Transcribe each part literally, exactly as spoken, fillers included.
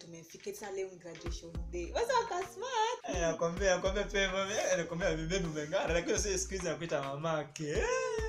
tumefika sasa leo graduation day. Wasa waka smart. Eh, nakwambia nakwambia pema, nakwambia bibi umeng'ara lakini sasa siku hizi nakuita mamake.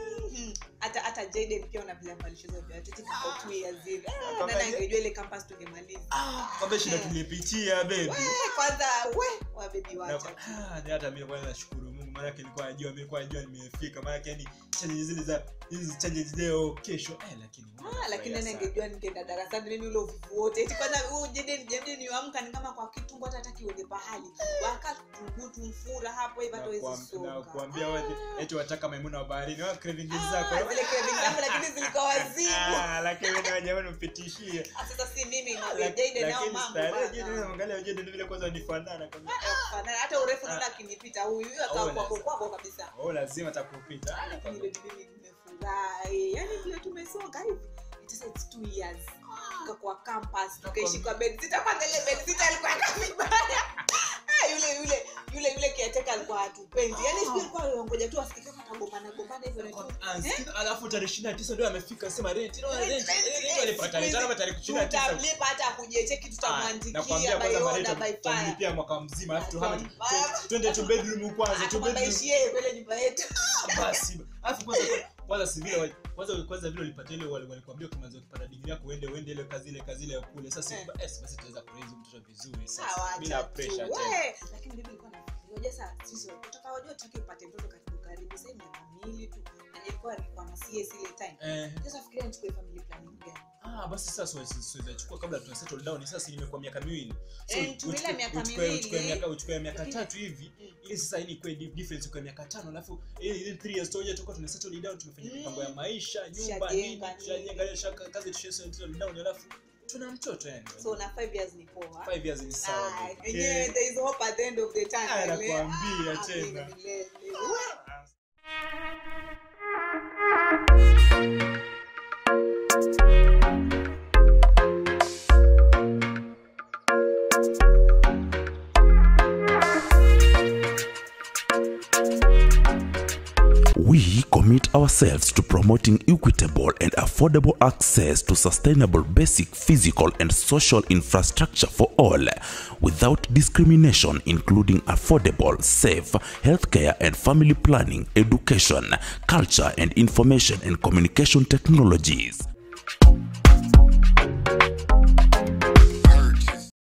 Hata hata Jaden pia unapenda malishozo vya tete kwa two years hivi. Nana ingejua ile campus tungemaliza. Ah, kwamba shida tulipitia baby. Kwanza we wa baby wacha. Ah, ni hata mimi kwanza nashukuru Mungu maana yake nilikuwa najua mimi kwa najua nimefika maana yake yani challenges zile za hizi challenges leo kesho eh lakini ah lakini nana ingejua ningeenda darasani nini ule uvivu wote. Eti kwanza huyu Jaden Jaden niamka ni kama kwa kitumbo hata hataki uende pahali. Wakati tungutu mfura hapo hivi hata hizo soka. Na kuambia wewe eti wataka Maimuna wa baharini wa craving zako. Zile craving zangu lakini zilikuwa wazimu. Ah lakini wewe jamani mpitishie. Sasa si mimi na Jaden nao mambo. Lakini Jaden angalia Jaden vile kwanza nifanana kwanza. Hata urefu ndio akinipita huyu huyu akawa kwako kwako kabisa. Oh lazima atakupita. Lakini baby mimi nimefurahi. Yaani vile tumesonga hivi. Sasa it's two years. Tuka kwa campus, tukaishi kwa bed sita kwanza ile bed sita alikuwa vibaya. Ah yule yule yule yule kiateka alikuwa hatupendi. Yaani sio kwa ngoja tu asikike kama gombana gombana hivyo na alafu tarehe ishirini na tisa ndio amefika sema rent. No rent. Rent alipata rent hapa tarehe ishirini na tisa. Tutamlipa hata akujecheki tutamwandikia. Nakwambia kwanza rent tutamlipia mwaka mzima alafu tuhame twende tu bedroom kwanza tu bedroom. Tubaishie kwenda nyumba yetu. Basi. Alafu kwanza kwanza si vile kwanza kwanza vile ulipata ile wale walikwambia ukianza kupata degree yako uende uende ile kazi ile kazi ile kule sasa eh basi tutaweza kuraise mtoto vizuri sasa bila pressure tena lakini bibi ilikuwa nafikiria sasa sisi kutoka wajua tukipata mtoto karibu karibu sasa ni family tu na ilikuwa ni kwa C S ile time eh sasa fikiria nichukue family planning gani ah basi sasa siwezi chukua kabla tuna settle down sasa nimekuwa miaka miwili so uchukue miaka miwili uchukue miaka uchukue miaka tatu hivi ili sasa ili kwa difference kwa miaka tano alafu ile three years toja tuko tuna settle down tumefanya mipango ya maisha nyumba nini tunajenga shaka kazi tushe settle down alafu tuna mtoto yani so na five years ni poa five years ni sawa yeah there is hope at the end of the tunnel nakwambia tena We commit ourselves to promoting equitable and affordable access to sustainable basic physical and social infrastructure for all, without discrimination, including affordable, safe healthcare and family planning, education, culture and information and communication technologies.